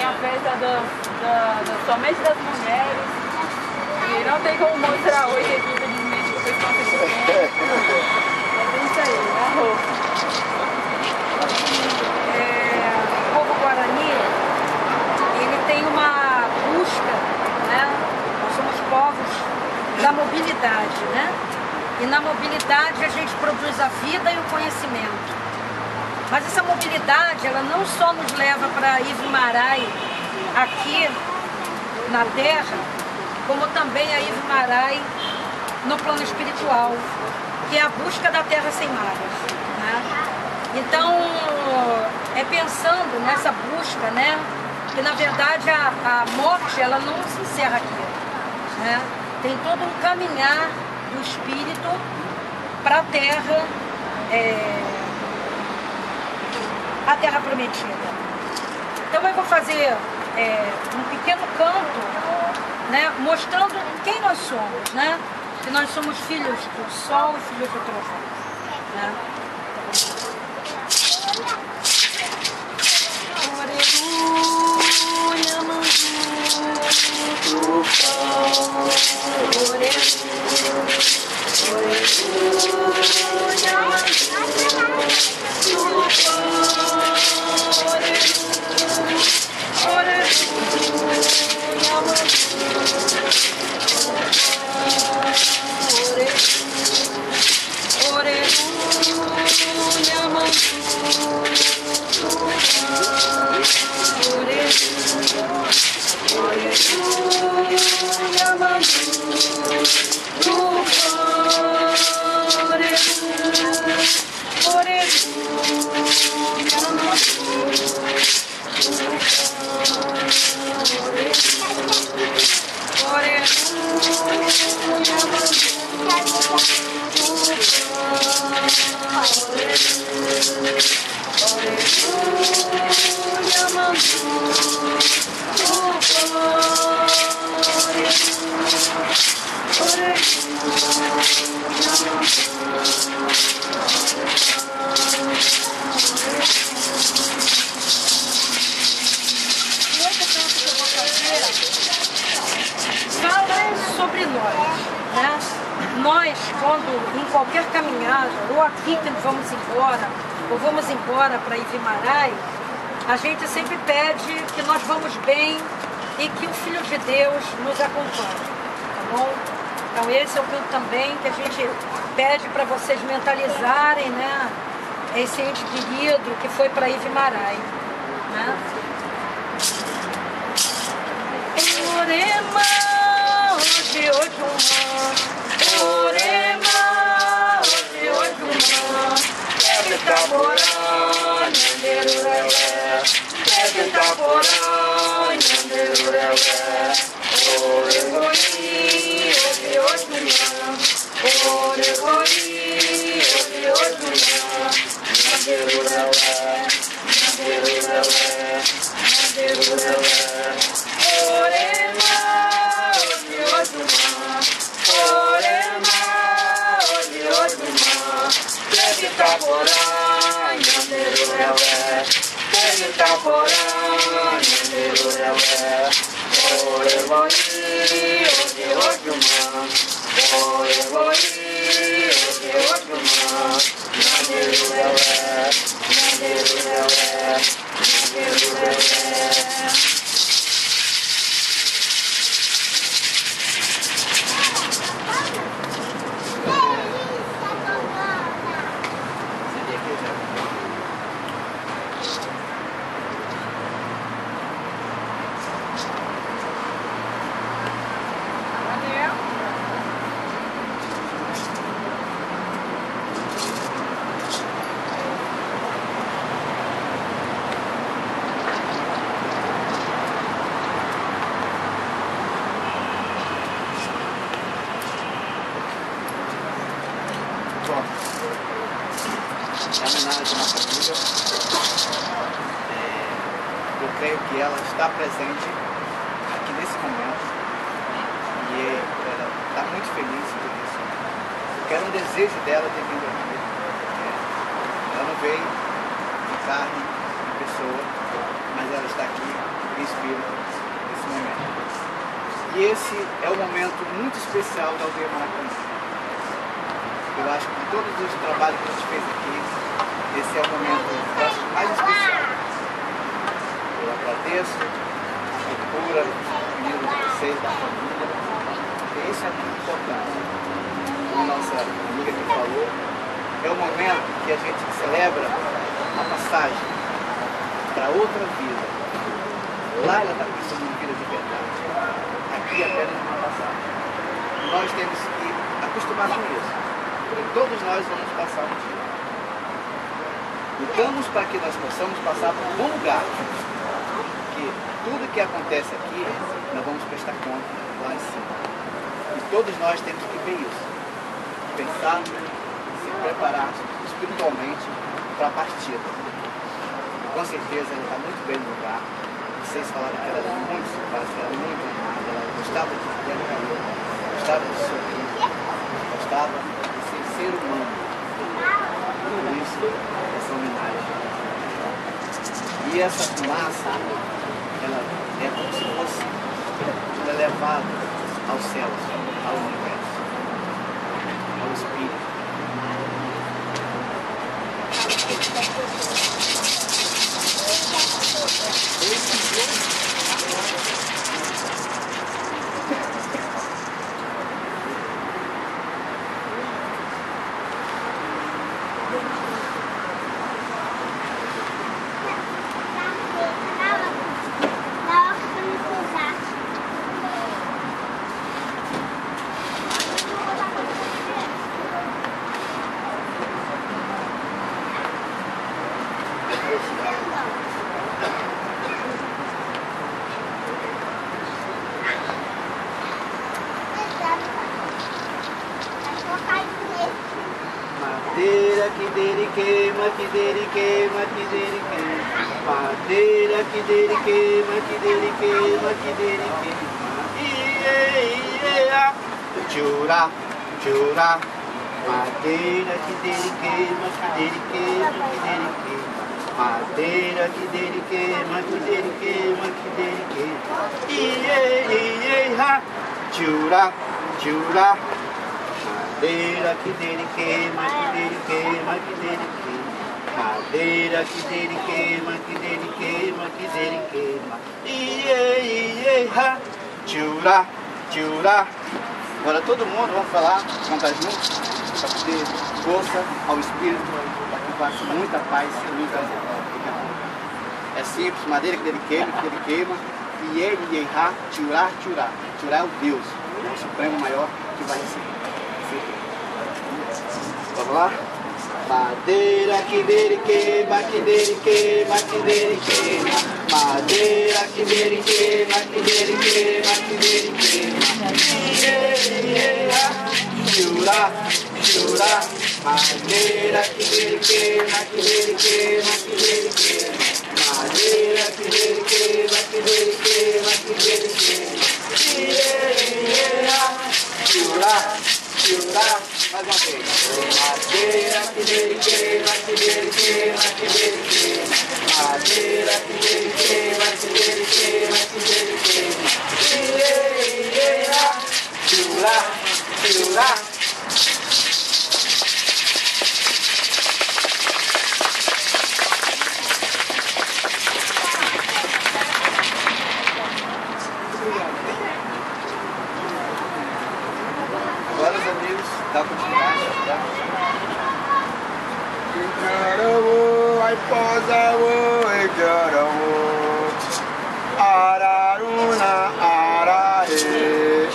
tem a festa somente das mulheres. E não tem como mostrar hoje aqui, infelizmente, porque o pessoal está chegando. É isso aí, arroz. O povo Guarani, ele tem uma busca, né? Nós somos povos da mobilidade, né? E na mobilidade a gente produz a vida e o conhecimento. Mas essa mobilidade, ela não só nos leva para Ivemarai, aqui na Terra, como também a Ivemarai no plano espiritual, que é a busca da Terra sem marés, né? Então, é pensando nessa busca, né, que na verdade a morte, ela não se encerra aqui, né? Tem todo um caminhar do espírito para a Terra, a Terra Prometida. Então eu vou fazer um pequeno canto, né, mostrando quem nós somos, né? Que nós somos filhos do Sol e filhos do Trovão, né? Sobre nós, né? Nós, quando em qualquer caminhada, ou aqui que vamos embora, ou vamos embora para Ivemarai, a gente sempre pede que nós vamos bem e que o Filho de Deus nos acompanhe, tá bom? Então esse é o ponto também que a gente pede para vocês mentalizarem, né? Esse ente querido que foi para Ivemarai, né? Orema, hoje, Orema, hoje, deve estar morando, deve estar morando, Eu creio que ela está presente aqui nesse momento e ela está muito feliz por isso. Porque era um desejo dela ter vindo aqui. Ela não veio de carne, de pessoa, mas ela está aqui e espírito nesse momento. E esse é um momento muito especial da Aldeia Maracanã. Eu acho que de todos os trabalhos que a gente fez aqui, esse é o momento mais especial. Eu agradeço a cultura, os meninos de vocês, da família. Esse é muito importante. Como a nossa amiga que falou, é o momento que a gente celebra a passagem para outra vida. Lá ela está pensando em vida de verdade. Aqui é apenas uma passagem. Nós temos que acostumar com isso. Porque todos nós vamos passar um dia. Lutamos para que nós possamos passar por um bom lugar. Porque tudo que acontece aqui, nós vamos prestar conta lá em cima. E todos nós temos que ver isso. Pensar, se preparar espiritualmente para a partida. Com certeza ela está muito bem no lugar. Vocês falaram que ela era muito simpática, ela era muito amada, ela gostava de ter carinho, gostava de sorrir, gostava de ser humano. Por isso, essa homenagem. E essa fumaça, ela é como se fosse elevada aos céus, ao universo, ao Espírito. Madeira que dele queima, que dele queima, que dele queima. Madeira que dele queima, que dele queima, que dele queima. Iê, iê, chura, chura. Madeira que dele queima, que dele queima, que dele queima. Madeira que dele queima, que dele queima, que dele queima. Iê, iê, chura, chura. Madeira que dele queima, que dele queima, que dele queima. Madeira que dele queima, que dele queima, que dele queima. Iê, iê, chura, chura. Agora todo mundo, vamos falar, cantar juntos, para ter força ao Espírito, para que faça muita paz e muita amor. É simples, madeira que dele queima, iê, iê, chura, chura. Chura é o Deus, o Supremo Maior que vai receber. Vamos lá? Madeira que dele queima, que dele queima, que dele queima. Madeira que dele queima, que dele queima, que dele queima. Chura, chura. Madeira que dele queima, que dele queima, que dele queima. Madeira que dele queima, que dele queima, que dele queima. Chura, chura. Mais uma vez. Madeira que dele queima, que dele queima, que dele queima. Madeira que dele queima, que dele queima, que dele queima. Chura, chura. Agora os amigos da continuidade, tá? Ai posa wo ejarawo araruna arare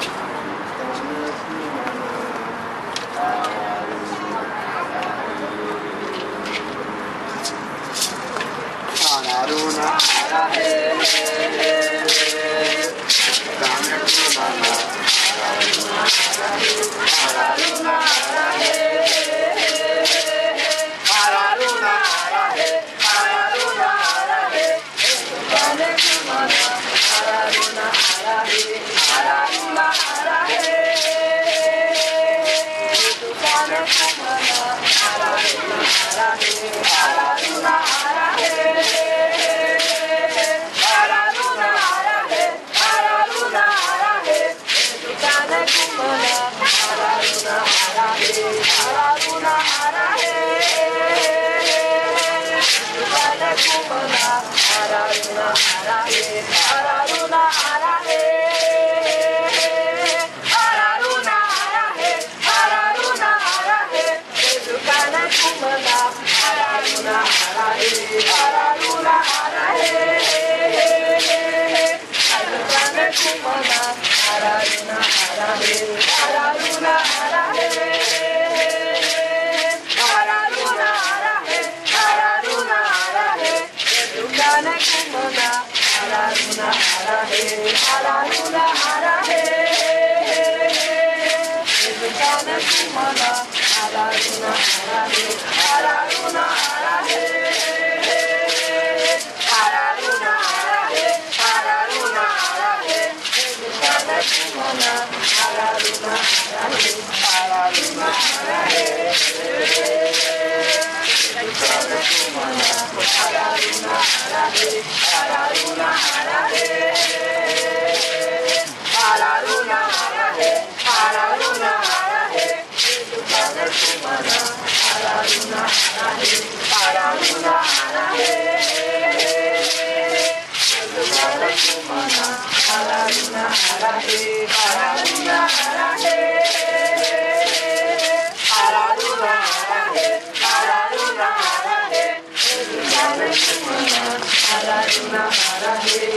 araruna arare dame kumana araruna arare araruna arare araruna arare dame kumana araruna arare araruna arare dame kumana araruna arare araruna arare araruna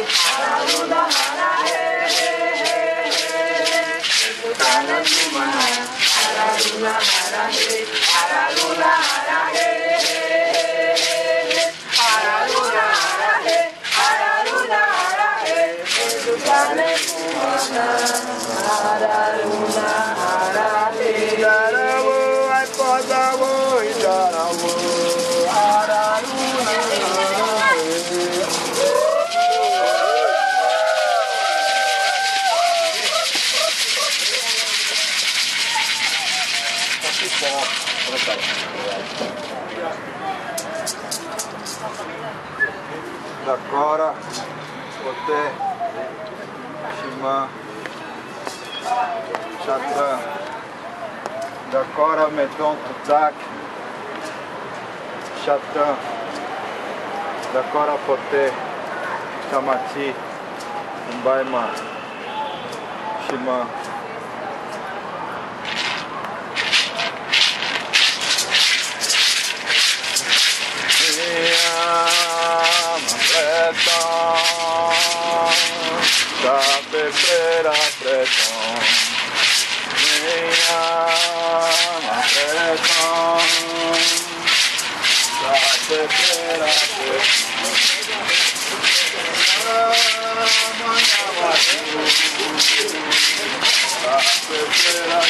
Araruna Harahe, Sutana Kumana, Araruna Harahe, Araruna Harahe, Araruna Harahe, Araruna Harahe, Sutana Kumana, Araruna Harahe. Daravo, ai podavo, daravo, Araruna Dakora, Oté, Shima, Chatra, Dakora, Medon, Tutak, Chatra, Dakora, Poté, Chamati, Umbaima, Shima. Sabe prera preton, minha preton, sabe prera preton, sabe prera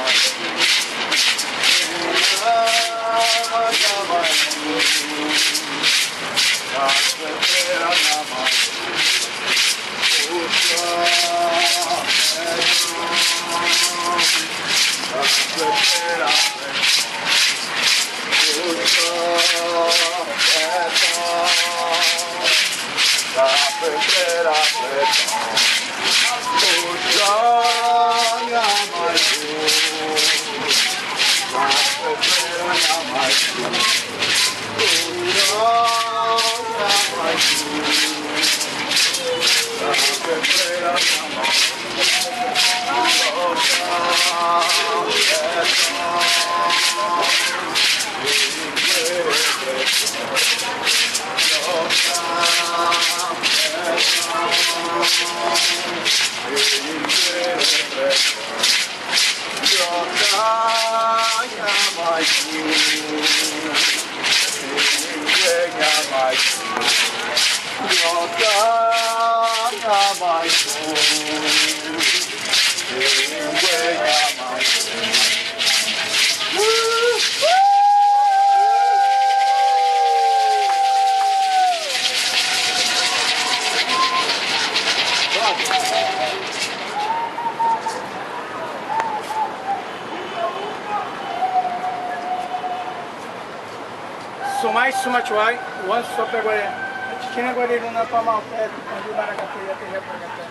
Sumai Sumachuai, Wan Sopeguaré, Titina Guariruna Pamalpé, Pandu Maracatuia, Terreapagaté.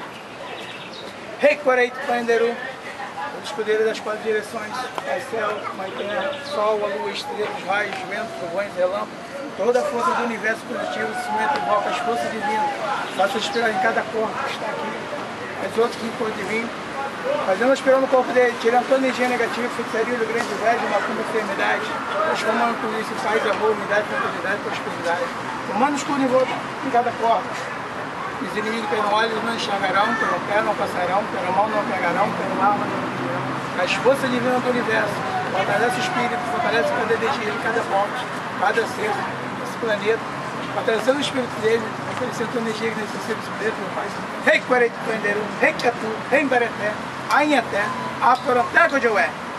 Rei Corei Panderu, o escudeiro das quatro direções, é céu, mãe terra, sol, a lua, estrelas, raios, ventos, trovões, relâmpagos, toda a força do universo positivo, cimento, roca, as forças divinas, faça esperar em cada corpo que está aqui, as outras que for divino, fazendo esperar no corpo dele, tirando toda energia negativa, feitiçaria, grande inveja, macumba, enfermidade, transformando tudo isso em paz, amor, unidade, tranquilidade, prosperidade, tomando escudo em volta em cada corpo. Os inimigos terão olhos, não enxergarão, terão pé, não passarão, terão mão, não pegarão, terão arma, não atingirão. As forças divinas do universo, fortalece o espírito, fortalece cada energia, cada ponte, cada ser, esse planeta, fortalecendo o espírito dele, oferecendo a energia que necessita esse planeta, meu Pai. Rei Quarete Panderu, Rei Kiatu, Rei Bareté, Ainhaté, Aporanté, Codioé.